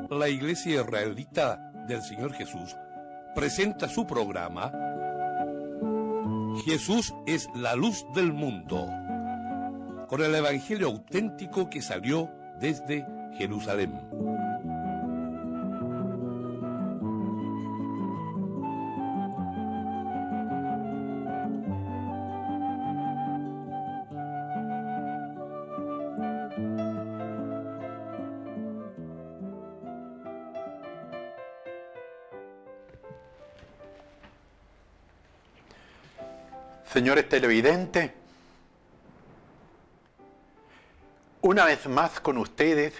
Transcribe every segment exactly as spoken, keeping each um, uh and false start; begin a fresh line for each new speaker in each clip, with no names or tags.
la Iglesia Israelita del Señor Jesús presenta su programa Jesús es la luz del mundo, con el Evangelio auténtico que salió desde Jerusalén.
Señores televidentes, una vez más con ustedes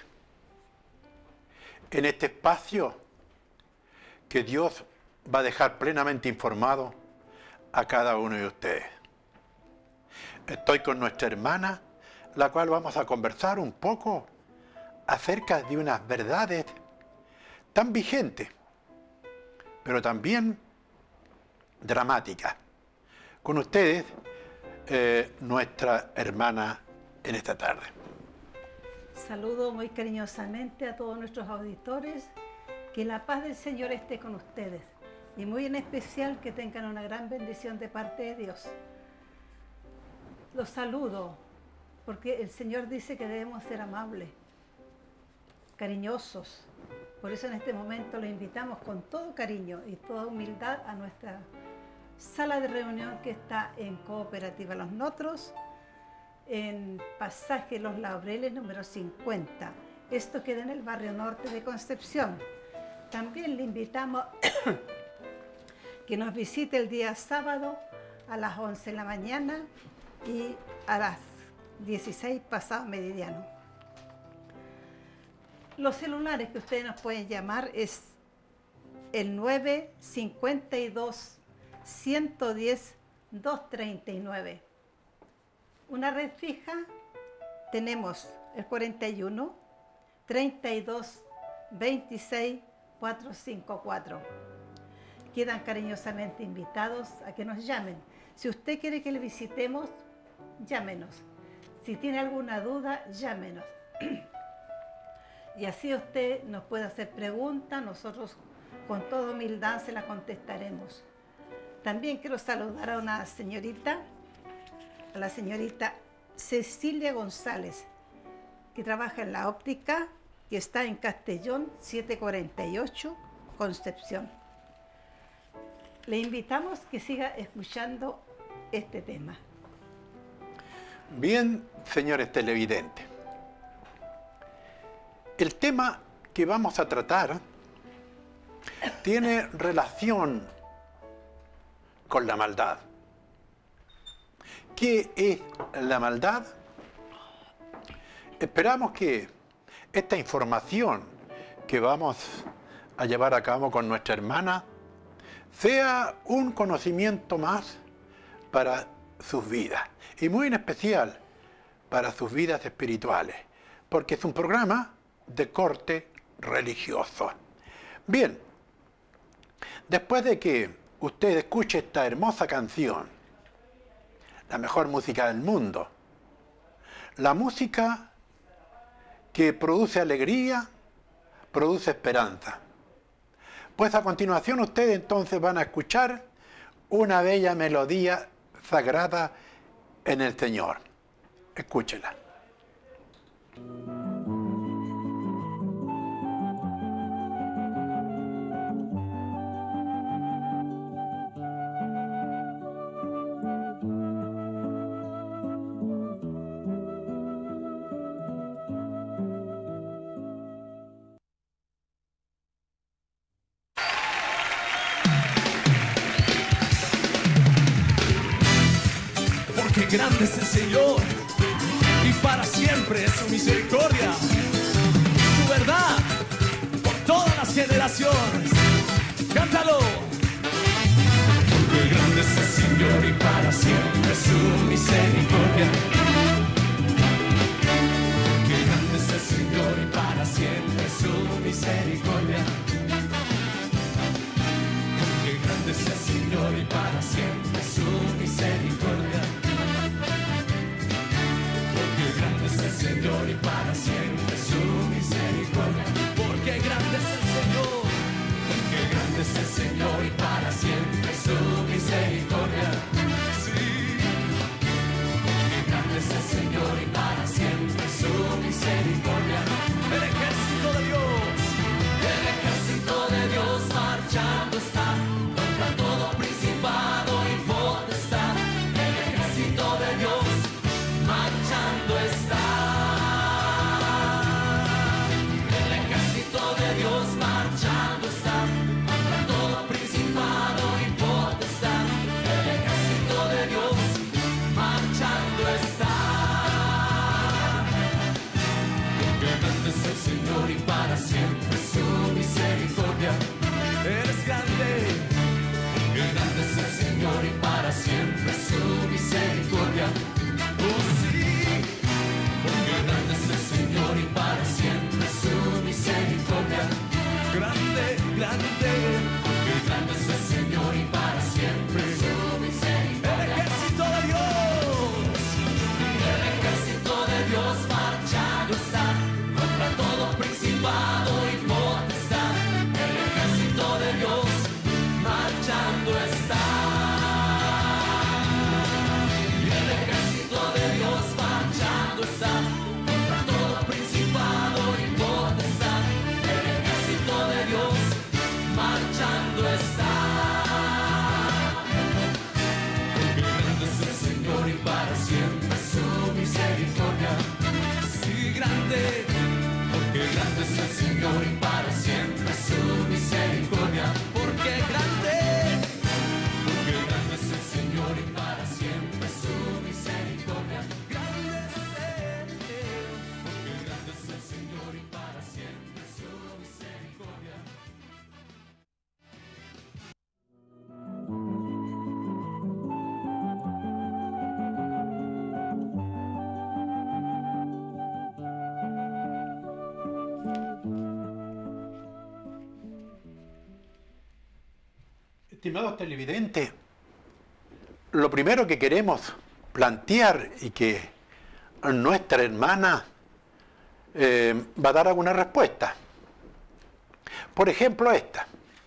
en este espacio que Dios va a dejar plenamente informado a cada uno de ustedes. Estoy con nuestra hermana, la cual vamos a conversar un poco acerca de unas verdades tan vigentes, pero también dramáticas. Con ustedes, eh, nuestra hermana en esta tarde.
Saludo muy cariñosamente a todos nuestros auditores, que la paz del Señor esté con ustedes y muy en especial que tengan una gran bendición de parte de Dios. Los saludo porque el Señor dice que debemos ser amables, cariñosos. Por eso en este momento los invitamos con todo cariño y toda humildad a nuestra sala de reunión que está en Cooperativa Los Notros, en Pasaje Los Laureles número cincuenta. Esto queda en el barrio norte de Concepción. También le invitamos que nos visite el día sábado a las once de la mañana y a las dieciséis pasado meridiano. Los celulares que ustedes nos pueden llamar es el nueve cincuenta y dos ciento diez, doscientos treinta y nueve. Una red fija tenemos el cuarenta y uno, treinta y dos, veintiséis, cuatrocientos cincuenta y cuatro. Quedan cariñosamente invitados a que nos llamen. Si usted quiere que le visitemos, llámenos. Si tiene alguna duda, llámenos. Y así usted nos puede hacer preguntas, nosotros con toda humildad se la contestaremos. También quiero saludar a una señorita, a la señorita Cecilia González, que trabaja en la óptica, que está en Castellón setecientos cuarenta y ocho, Concepción. Le invitamos que siga escuchando este tema.
Bien, señores televidentes, el tema que vamos a tratar tiene relación con la maldad. ¿Qué es la maldad? Esperamos que esta información que vamos a llevar a cabo con nuestra hermana sea un conocimiento más para sus vidas y muy en especial para sus vidas espirituales, porque es un programa de corte religioso. Bien, después de que usted escuche esta hermosa canción, la mejor música del mundo, la música que produce alegría, produce esperanza. Pues a continuación ustedes entonces van a escuchar una bella melodía sagrada en el Señor. Escúchela.
Grande es el Señor y para siempre es su misericordia, su verdad por todas las generaciones. Cántalo. Porque grande es el Señor y para siempre es su misericordia. Porque grande es el Señor y para siempre es su misericordia. Porque grande es el Señor y para siempre es su misericordia. Grande es el Señor y para siempre su misericordia. Porque grande es es el Señor y para siempre su misericordia. Porque grande, porque grande es el Señor y para siempre su misericordia. Grande es Él, porque grande es el Señor y para siempre su misericordia.
Estimados televidentes, lo primero que queremos plantear y que nuestra hermana eh, va a dar alguna respuesta. Por ejemplo, esta.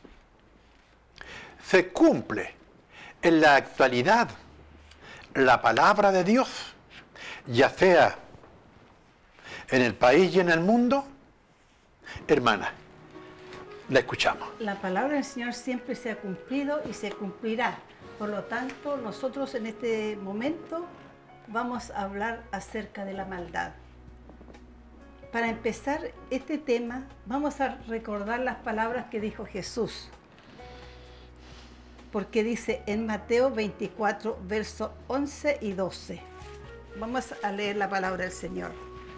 ¿Se cumple en la actualidad la palabra de Dios, ya sea en el país y en el mundo? Hermana, la escuchamos.
La palabra del Señor siempre se ha cumplido y se cumplirá. Por lo tanto, nosotros en este momento vamos a hablar acerca de la maldad. Para empezar este tema, vamos a recordar las palabras que dijo Jesús. Porque dice en Mateo veinticuatro, versos once y doce. Vamos a leer la palabra del Señor.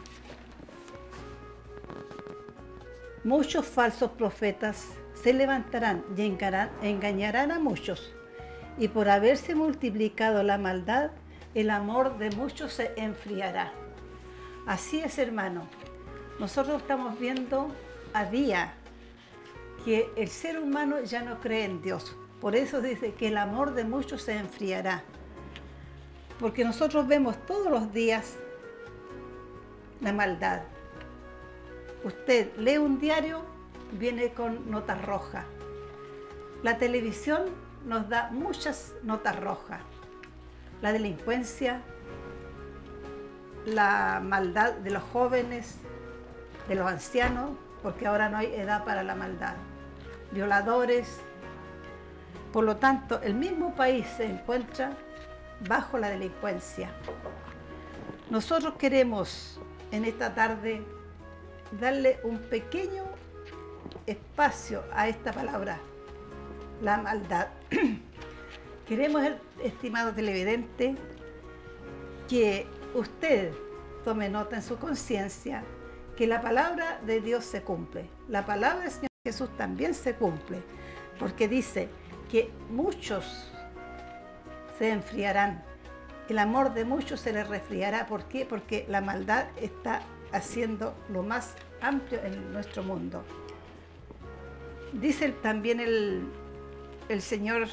Muchos falsos profetas se levantarán y engañarán a muchos, y por haberse multiplicado la maldad, el amor de muchos se enfriará. Así es, hermano. Nosotros estamos viendo a día que el ser humano ya no cree en Dios. Por eso dice que el amor de muchos se enfriará. Porque nosotros vemos todos los días la maldad. Usted lee un diario, viene con notas rojas. La televisión nos da muchas notas rojas. La delincuencia, la maldad de los jóvenes, de los ancianos, porque ahora no hay edad para la maldad. Violadores. Por lo tanto, el mismo país se encuentra bajo la delincuencia. Nosotros queremos en esta tarde darle un pequeño espacio a esta palabra, la maldad. Queremos, estimado televidente, que usted tome nota en su conciencia que la palabra de Dios se cumple. La palabra del Señor Jesús también se cumple, porque dice que muchos se enfriarán, el amor de muchos se les resfriará. ¿Por qué? Porque la maldad está haciendo lo más amplio en nuestro mundo. Dice también el, el Señor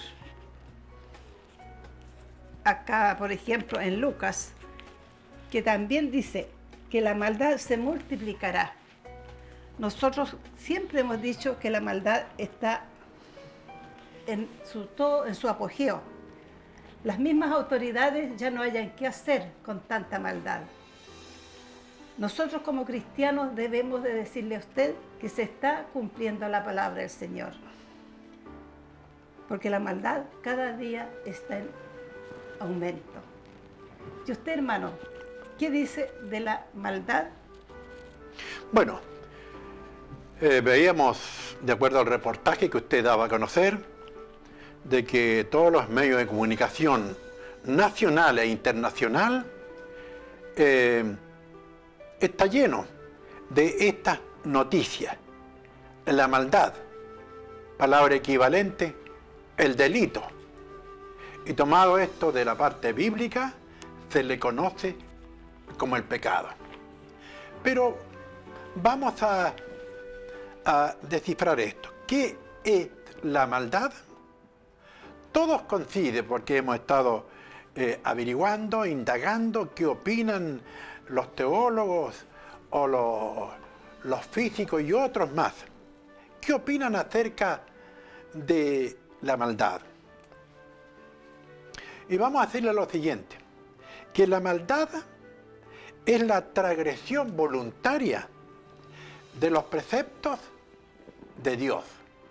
acá, por ejemplo, en Lucas, que también dice que la maldad se multiplicará. Nosotros siempre hemos dicho que la maldad está en su, todo, en su apogeo. Las mismas autoridades ya no hayan qué hacer con tanta maldad. Nosotros como cristianos debemos de decirle a usted que se está cumpliendo la palabra del Señor. Porque la maldad cada día está en aumento. Y usted, hermano, ¿qué dice de la maldad?
Bueno, eh, veíamos, de acuerdo al reportaje que usted daba a conocer, de que todos los medios de comunicación nacional e internacional eh, está lleno de estas noticias. La maldad, palabra equivalente, el delito. Y tomado esto de la parte bíblica, se le conoce como el pecado. Pero vamos a, a descifrar esto. ¿Qué es la maldad? Todos coinciden, porque hemos estado eh, averiguando, indagando qué opinan los teólogos o los, los físicos y otros más. ¿Qué opinan acerca de la maldad? Y vamos a decirle lo siguiente, que la maldad es la transgresión voluntaria de los preceptos de Dios.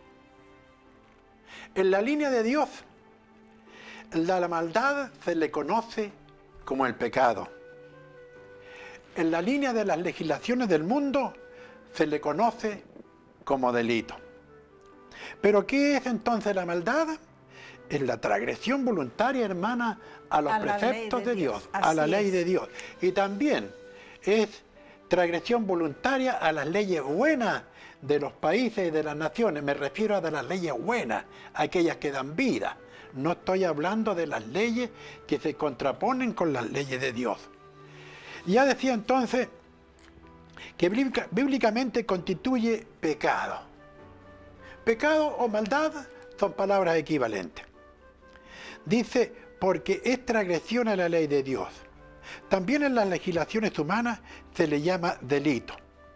En la línea de Dios, la, la maldad se le conoce como el pecado. En la línea de las legislaciones del mundo, se le conoce como delito. ¿Pero qué es entonces la maldad? Es la transgresión voluntaria, hermana, a los
A la
preceptos
ley
de
de
Dios,
Dios.
a la
Así
ley
es.
de Dios. Y también es transgresión voluntaria a las leyes buenas de los países y de las naciones. Me refiero a de las leyes buenas, aquellas que dan vida. No estoy hablando de las leyes que se contraponen con las leyes de Dios. Ya decía entonces que bíblica- bíblicamente constituye pecado. Pecado o maldad son palabras equivalentes. Dice, porque es transgresión a la ley de Dios. También en las legislaciones humanas se le llama delito.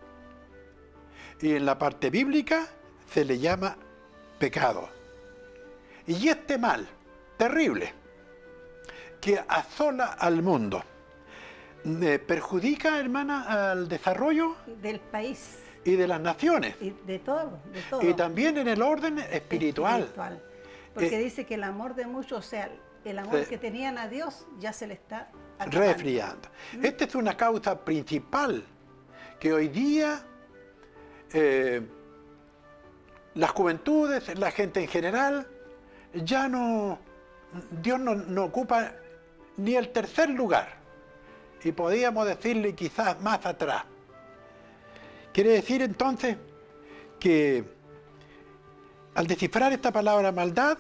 Y en la parte bíblica se le llama pecado. Y este mal terrible que asola al mundo, eh, perjudica, hermana, al desarrollo
Del país
y de las naciones,
y de todo, de todo.
y también en el orden espiritual.
Espiritual. Porque
Eh,
dice que el amor de muchos, o sea, el amor
Sí.
que tenían a Dios ya se le está acabando.
Resfriando. Esta es una causa principal que hoy día eh, las juventudes, la gente en general, ya no, Dios no, no ocupa ni el tercer lugar. Y podríamos decirle quizás más atrás. Quiere decir entonces que al descifrar esta palabra maldad,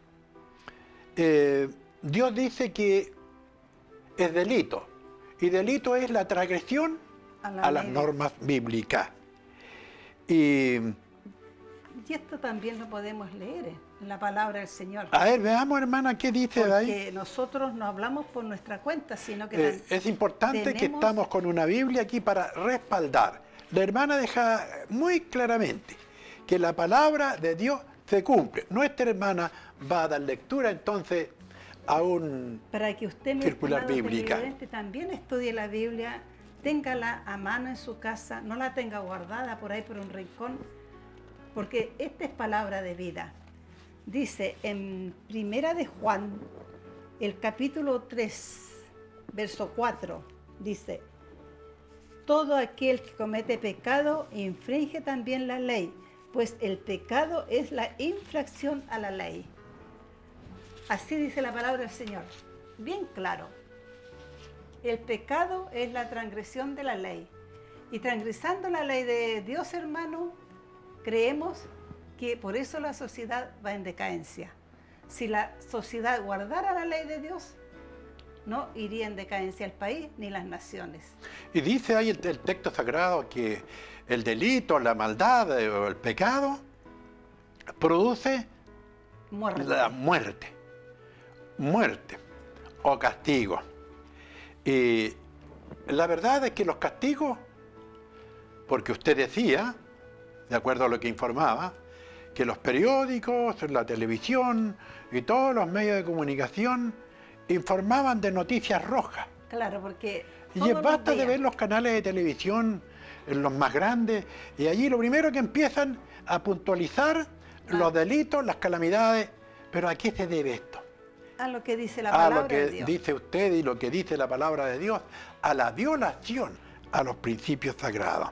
eh, Dios dice que es delito. Y delito es la transgresión
A la
a las
ley.
normas bíblicas. Y
Y esto también lo podemos leer en la palabra del Señor.
a ver, veamos, hermana, qué dice de ahí.
Porque nosotros no hablamos por nuestra cuenta, sino que
Eh,
tam-
es importante que
tenemos-
estamos con una Biblia aquí para respaldar. La hermana deja muy claramente que la palabra de Dios se cumple. Nuestra hermana va a dar lectura entonces a un...
para que usted, mi
circular
estimado
bíblica.
televidente, también estudie la Biblia, téngala a mano en su casa, no la tenga guardada por ahí por un rincón, porque esta es palabra de vida. Dice en Primera de Juan, el capítulo tres, verso cuatro, dice: todo aquel que comete pecado infringe también la ley, pues el pecado es la infracción a la ley. Así dice la palabra del Señor, bien claro. El pecado es la transgresión de la ley. Y transgresando la ley de Dios, hermano, creemos que por eso la sociedad va en decadencia. Si la sociedad guardara la ley de Dios, no iría en decadencia el país ni las naciones.
Y dice ahí el, el texto sagrado que el delito, la maldad eh, o el pecado produce
Muerte.
la muerte. Muerte o castigo. Y la verdad es que los castigos, porque usted decía, de acuerdo a lo que informaba, que los periódicos, la televisión y todos los medios de comunicación informaban de noticias rojas.
Claro, porque
Y
todos
es
los
basta de
días-
ver los canales de televisión, eh, los más grandes, y allí lo primero que empiezan a puntualizar los delitos, las calamidades. Pero ¿a qué se debe esto?
a lo que dice la
A
palabra
lo que
de Dios.
dice usted y lo que dice la palabra de Dios, a la violación a los principios sagrados.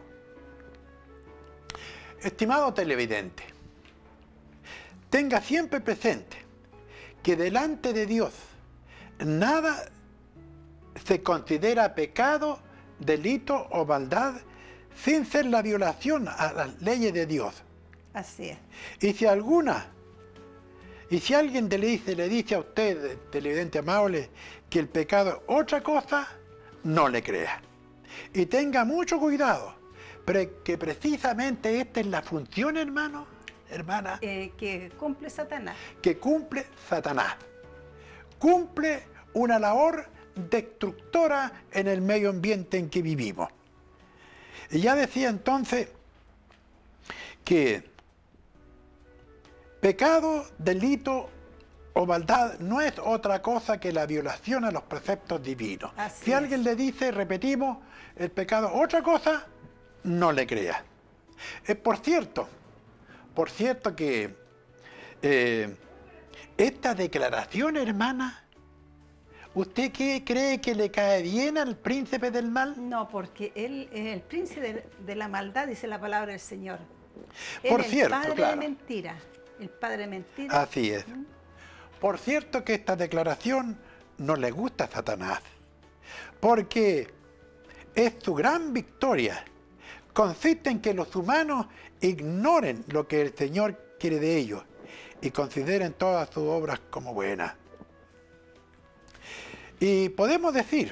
Estimado televidente, tenga siempre presente que delante de Dios nada se considera pecado, delito o maldad sin ser la violación a las leyes de Dios.
Así es.
Y si alguna, y si alguien le dice, le dice a usted, televidente amable, que el pecado es otra cosa, no le crea. Y tenga mucho cuidado, pre- que precisamente esta es la función, hermano, hermana,
Eh, que cumple Satanás.
que cumple Satanás. Cumple una labor destructora en el medio ambiente en que vivimos. Y ya decía entonces que pecado, delito o maldad no es otra cosa que la violación a los preceptos divinos.
Así
Si alguien
es.
le dice, repetimos, el pecado es otra cosa, no le crea. Eh, por cierto, por cierto que eh, esta declaración, hermana, ¿Usted qué cree que le cae bien al príncipe del mal?
No, porque él es el príncipe de, de la maldad, dice la palabra del Señor.
Por
Él es
cierto,
el padre
claro.
de mentira. El padre de mentira.
Así es. Por cierto que esta declaración no le gusta a Satanás, porque es su gran victoria. Consiste en que los humanos ignoren lo que el Señor quiere de ellos y consideren todas sus obras como buenas. Y podemos decir,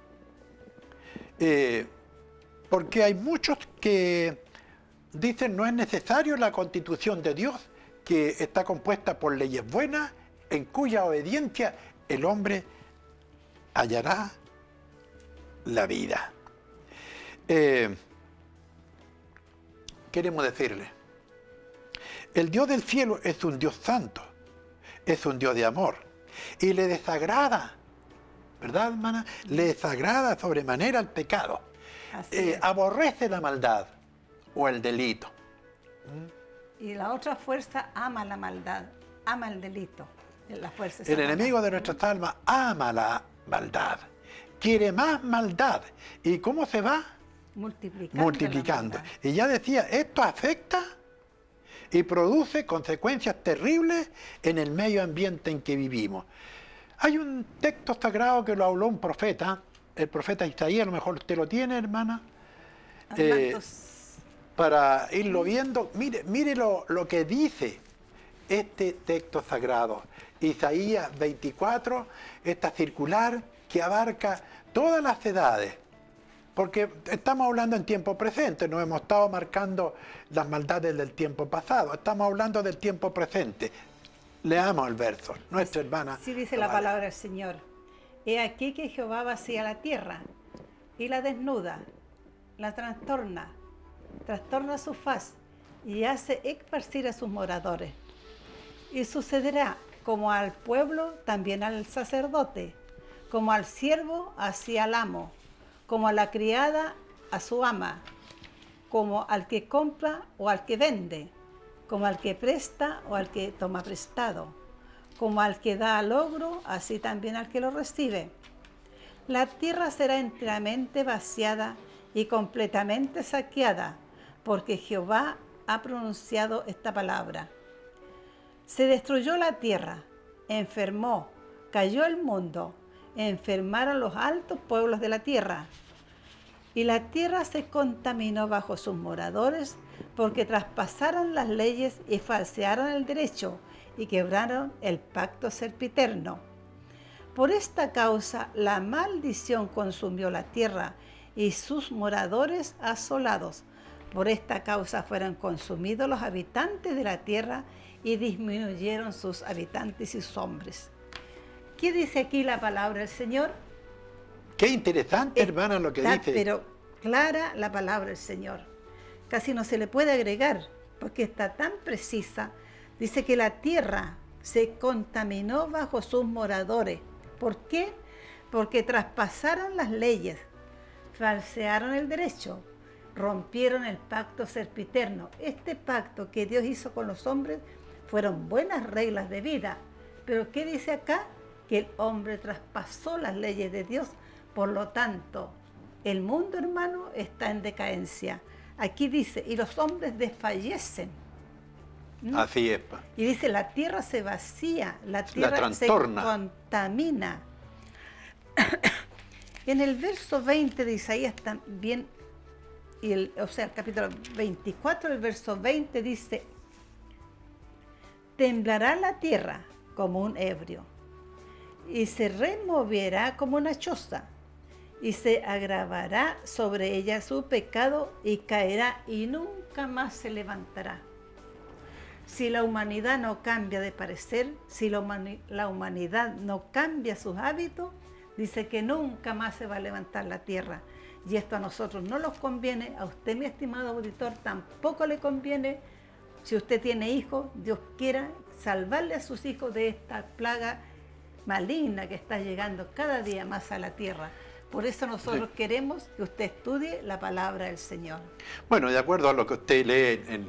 eh, porque hay muchos que dicen no es necesario la constitución de Dios, que está compuesta por leyes buenas, en cuya obediencia el hombre hallará la vida. Eh, queremos decirle, el Dios del cielo es un Dios santo, es un Dios de amor, y le desagrada, ¿verdad, hermana? Le desagrada sobremanera el pecado,
Así
eh,
es.
aborrece la maldad o el delito.
Y la otra fuerza ama la maldad, ama el delito. La fuerza
El enemigo de nuestras almas ama la maldad, quiere más maldad. ¿Y cómo se va?
multiplicando.
Multiplicando.
la maldad.
Y ya decía, esto afecta y produce consecuencias terribles en el medio ambiente en que vivimos. Hay un texto sagrado que lo habló un profeta, el profeta Isaías, a lo mejor usted lo tiene, hermana, eh,
Armandos,
para irlo viendo. Mire, mire lo, lo que dice este texto sagrado. Isaías veinticuatro, esta circular que abarca todas las edades. Porque estamos hablando en tiempo presente, no hemos estado marcando las maldades del tiempo pasado, estamos hablando del tiempo presente. Leamos el verso, nuestra hermana.
sí dice
lo
la
va a leer.
palabra del Señor. He aquí que Jehová vacía la tierra y la desnuda, la trastorna, trastorna su faz y hace esparcir a sus moradores. Y sucederá como al pueblo, también al sacerdote, como al siervo, así al amo, como a la criada, a su ama, como al que compra o al que vende, como al que presta o al que toma prestado, como al que da al ogro, así también al que lo recibe. La tierra será enteramente vaciada y completamente saqueada, porque Jehová ha pronunciado esta palabra. Se destruyó la tierra, enfermó, cayó el mundo, enfermaron los altos pueblos de la tierra. Y la tierra se contaminó bajo sus moradores, porque traspasaron las leyes y falsearon el derecho, y quebraron el pacto sempiterno. Por esta causa la maldición consumió la tierra, y sus moradores asolados. Por esta causa fueron consumidos los habitantes de la tierra, y disminuyeron sus habitantes y sus hombres. ¿Qué dice aquí la palabra del Señor?
Qué interesante, hermana, lo que
Está,
dice.
pero clara la palabra del Señor. Casi no se le puede agregar, porque está tan precisa. Dice que la tierra se contaminó bajo sus moradores. ¿Por qué? Porque traspasaron las leyes, falsearon el derecho, rompieron el pacto sempiterno. Este pacto que Dios hizo con los hombres fueron buenas reglas de vida. Pero ¿qué dice acá? Que el hombre traspasó las leyes de Dios. Por lo tanto, el mundo, hermano, está en decadencia. Aquí dice, y los hombres desfallecen. ¿Mm?
Así es. pa.
Y dice, la tierra se vacía, la tierra se
trastorna.
contamina. En el verso veinte de Isaías también, y el, o sea, el capítulo veinticuatro, el verso veinte dice, temblará la tierra como un ebrio, y se removerá como una choza, y se agravará sobre ella su pecado, y caerá, y nunca más se levantará. Si la humanidad no cambia de parecer, si la, humani- la humanidad no cambia sus hábitos, dice que nunca más se va a levantar la tierra. Y esto a nosotros no nos conviene, a usted, mi estimado auditor, tampoco le conviene. Si usted tiene hijos, Dios quiera salvarle a sus hijos de esta plaga maligna que está llegando cada día más a la tierra. Por eso nosotros
Sí.
queremos que usted estudie la palabra del Señor.
Bueno, de acuerdo a lo que usted lee en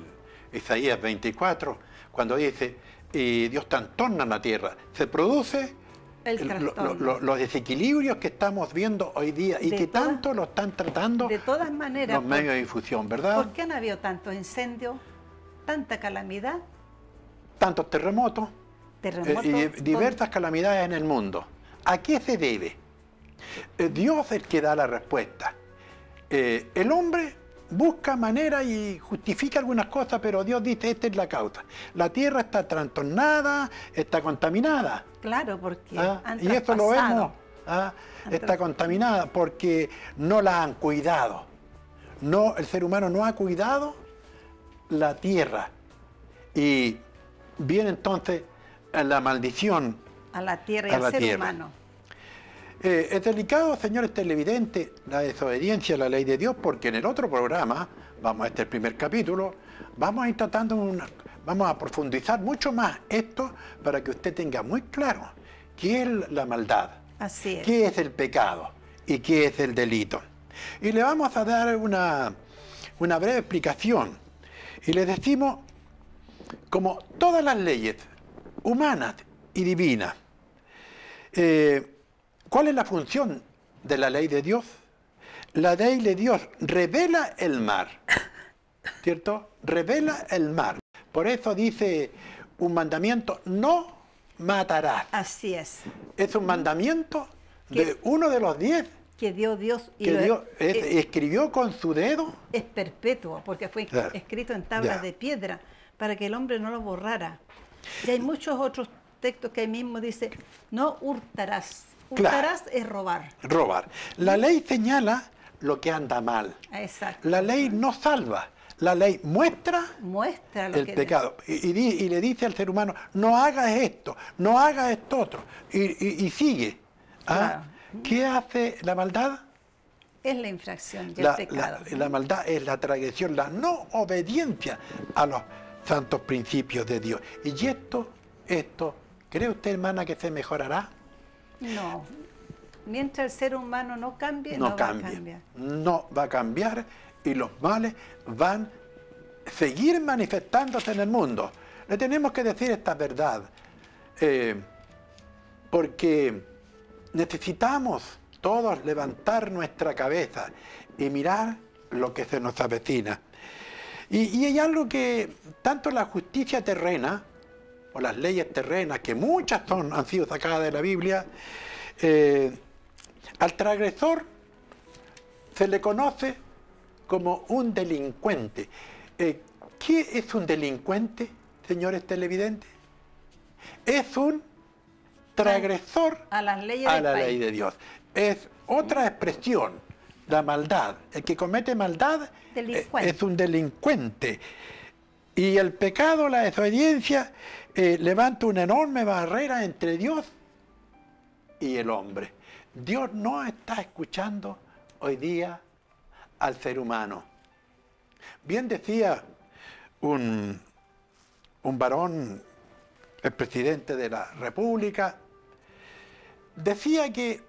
Isaías veinticuatro, cuando dice, y Dios trastorna la tierra, se produce
El
lo- lo-
trastorno.
lo- los desequilibrios que estamos viendo hoy día y
De
que
todas-
tanto lo están tratando
De todas maneras,
los
por-
medios de difusión, ¿verdad?
¿por qué han habido tantos incendios, tanta calamidad,
Tantos terremotos eh,
terremotos?
y
todo-
diversas calamidades en el mundo. ¿A qué se debe? Eh, Dios es el que da la respuesta. Eh, el hombre busca manera y justifica algunas cosas, pero Dios dice, esta es la causa. La tierra está trastornada, está contaminada.
Claro, porque
¿ah?
han
Y esto lo
traspasado.
vemos. ¿ah?
Han
Está
tras-
contaminada porque no la han cuidado. No, el ser humano no ha cuidado la tierra. Y viene entonces la maldición.
a la tierra y
a
al
la
ser
tierra.
humano.
Eh, es delicado, señores televidentes, la desobediencia a la ley de Dios, porque en el otro programa, vamos a este el primer capítulo, vamos a ir tratando, una- vamos a profundizar mucho más esto para que usted tenga muy claro qué es la maldad,
Así es.
qué es el pecado y qué es el delito. Y le vamos a dar una, una breve explicación. Y le decimos, como todas las leyes humanas y divinas, eh, ¿cuál es la función de la ley de Dios? La ley de Dios revela el mar, ¿cierto? Revela el mar. Por eso dice un mandamiento, no matarás.
Así es.
Es un mandamiento
¿Qué?
de uno de los diez
Que dio Dios y
que
lo-
Dios es-
es,
escribió con su dedo.
es perpetuo, porque fue
Claro.
escrito en tablas
Ya.
de piedra para que el hombre no lo borrara. Y hay muchos otros textos que ahí mismo dice, no hurtarás.
Claro.
Hurtarás es robar.
Robar. La ley señala lo que anda mal.
Exacto.
La ley no salva. La ley muestra
Muestra lo
el
que
pecado. Y, y di- y le dice al ser humano, no hagas esto, no hagas esto otro. Y, y- y sigue. ¿ah?
Claro.
¿Qué hace la maldad?
es la infracción y
La,
el pecado.
la- la maldad es la transgresión, la no obediencia a los santos principios de Dios. Y esto, esto, ¿cree usted, hermana, que se mejorará?
No. Mientras el ser humano no cambie,
No,
no,
cambia.
va a cambiar.
No va a cambiar y los males van a seguir manifestándose en el mundo. Le tenemos que decir esta verdad, eh, porque necesitamos todos levantar nuestra cabeza y mirar lo que se nos avecina. Y, y hay algo que tanto la justicia terrena, o las leyes terrenas, que muchas son, han sido sacadas de la Biblia, eh, al transgresor se le conoce como un delincuente. Eh, ¿Qué es un delincuente, señores televidentes? Es un transgresor
A las leyes
a
del
la
país.
ley de Dios. Es otra expresión, la maldad. El que comete maldad eh,
Delincuente.
es un delincuente. Y el pecado, la desobediencia, eh, levanta una enorme barrera entre Dios y el hombre. Dios no está escuchando hoy día al ser humano. Bien decía un, un varón, el presidente de la República, decía que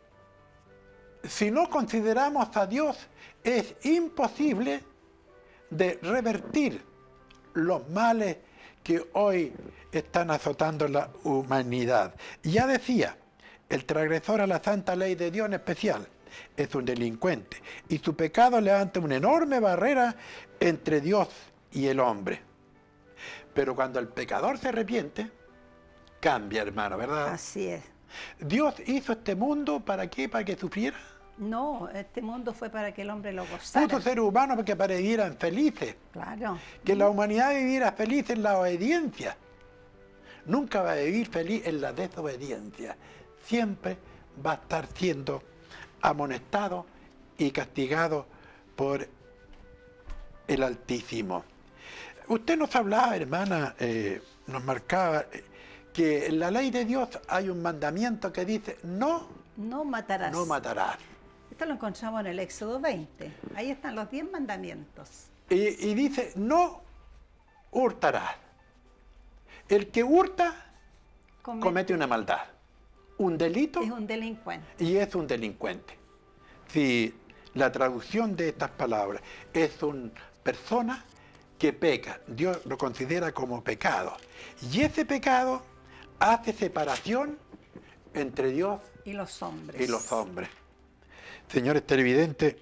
si no consideramos a Dios es imposible de revertir los males que hoy están azotando la humanidad. Y ya decía, el transgresor a la santa ley de Dios en especial es un delincuente y su pecado levanta una enorme barrera entre Dios y el hombre. Pero cuando el pecador se arrepiente, cambia, hermano, ¿verdad?
Así es.
Dios hizo este mundo ¿para qué? ¿Para que sufriera?
No, este mundo fue para que el hombre lo gozara.
Puso seres humanos para que para vivieran felices.
Claro.
Que la humanidad viviera feliz en la obediencia. Nunca va a vivir feliz en la desobediencia. Siempre va a estar siendo amonestado y castigado por el Altísimo. Usted nos hablaba, hermana, eh, nos marcaba eh, que en la ley de Dios hay un mandamiento que dice no,
No matarás.
no matarás.
Esto lo encontramos en el Éxodo veinte. Ahí están los diez mandamientos.
Y, y dice, no hurtarás. El que hurta
Come-
comete una maldad, un delito
Es un delincuente.
y es un delincuente. Si la traducción de estas palabras es una persona que peca, Dios lo considera como pecado. Y ese pecado hace separación entre Dios
y los hombres.
y los hombres. Señores televidentes,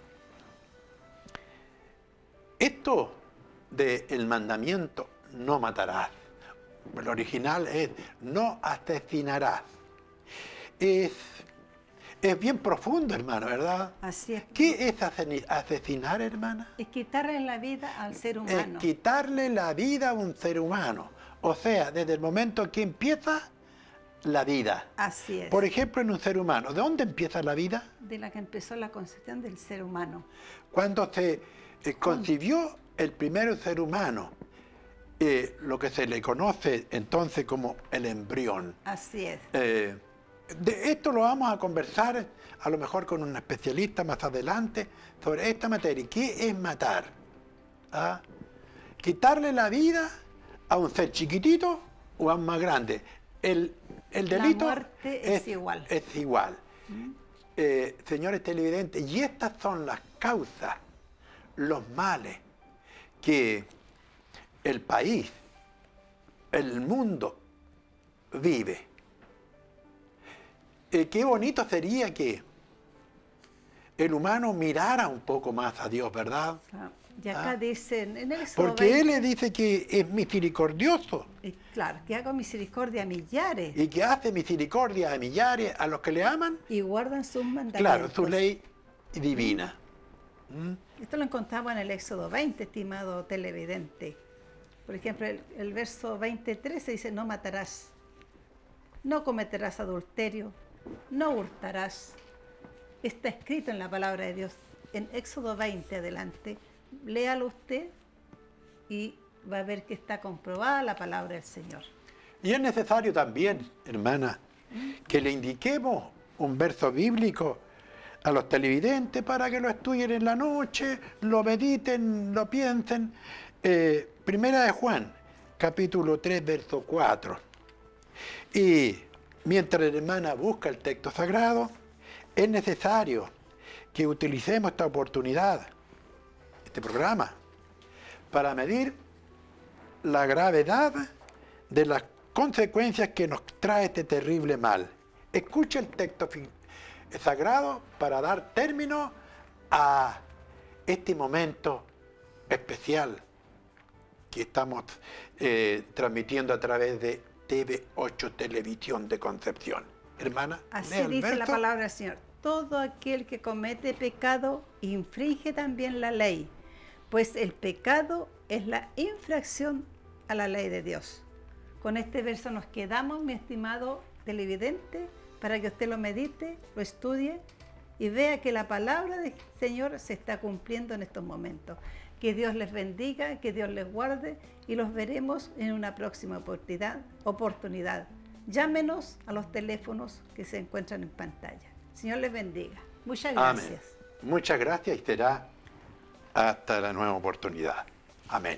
esto del mandamiento no matarás, el original es no asesinarás. Es, es bien profundo, hermano, ¿verdad?
Así es.
¿Qué es aseni- asesinar, hermana?
Es quitarle la vida al ser
Es
humano.
quitarle la vida a un ser humano. O sea, desde el momento que empieza la vida.
Así es.
Por ejemplo, en un ser humano, ¿de dónde empieza la vida?
De la que empezó la concepción del ser humano.
Cuando se eh, concibió el primer ser humano, eh, lo que se le conoce entonces como el embrión.
Así es.
Eh, de esto lo vamos a conversar a lo mejor con un especialista más adelante sobre esta materia. ¿Qué es matar? ¿Ah? Quitarle la vida a un ser chiquitito o a un más grande. El, el
La
delito
muerte es igual.
Es igual. Eh, señores televidentes, y estas son las causas, los males que el país, el mundo vive. Eh, qué bonito sería que el humano mirara un poco más a Dios, ¿verdad?
Ah, Y acá
Ah.
dicen, en el Éxodo
Porque Él
veinte,
le dice que es misericordioso
y claro, que hago misericordia a millares
y que hace misericordia a millares, a los que le aman,
y guardan sus mandamientos.
claro, su ley divina.
Esto lo encontramos en el Éxodo veinte, estimado televidente. Por ejemplo, el, el verso veintitrés dice, no matarás, no cometerás adulterio, no hurtarás. Está escrito en la palabra de Dios. En Éxodo veinte adelante, léalo usted y va a ver que está comprobada la palabra del Señor.
Y es necesario también, hermana, que le indiquemos un verso bíblico a los televidentes para que lo estudien en la noche, lo mediten, lo piensen. Eh, primera de Juan, capítulo tres, verso cuatro. Y mientras la hermana busca el texto sagrado, es necesario que utilicemos esta oportunidad, este programa, para medir la gravedad de las consecuencias que nos trae este terrible mal. Escuche el texto sagrado para dar término a este momento especial que estamos eh, transmitiendo a través de T V ocho Televisión de Concepción. Hermana,
Así
lea el
dice la
verso.
palabra del Señor. Todo aquel que comete pecado infringe también la ley, pues el pecado es la infracción a la ley de Dios. Con este verso nos quedamos, mi estimado televidente, para que usted lo medite, lo estudie y vea que la palabra del Señor se está cumpliendo en estos momentos. Que Dios les bendiga, que Dios les guarde y los veremos en una próxima oportunidad. oportunidad. Llámenos a los teléfonos que se encuentran en pantalla. Señor les bendiga. Muchas gracias.
Amén. Muchas gracias y será hasta la nueva oportunidad. Amén.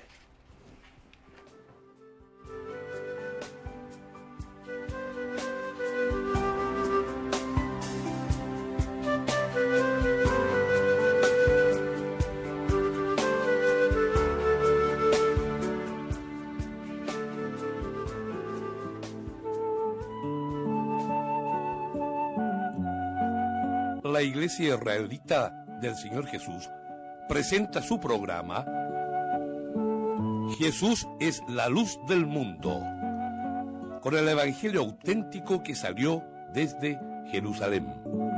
La Iglesia Israelita del Señor Jesús presenta su programa Jesús es la luz del mundo, con el Evangelio auténtico que salió desde Jerusalén.